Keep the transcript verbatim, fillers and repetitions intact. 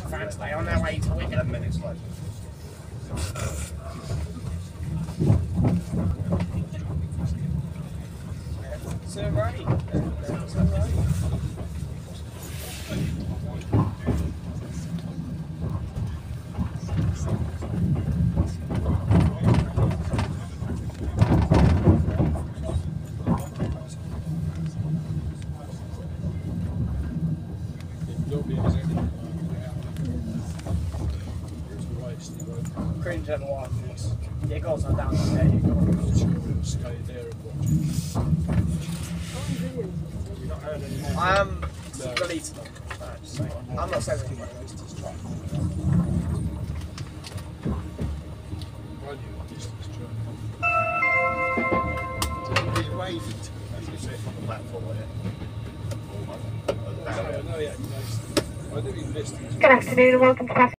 fans today on their way to Wigan. ten minutes later. So right. So right. Cringe and one. Yeah, it goes on down there. You go. Stay there and watch it. I am deleting them. No, just saying. I'm not saying anything about those. Just try. He's waving to me as he sits on the platform, wasn't it? I know, yeah, I knew he missed it. Good afternoon and welcome to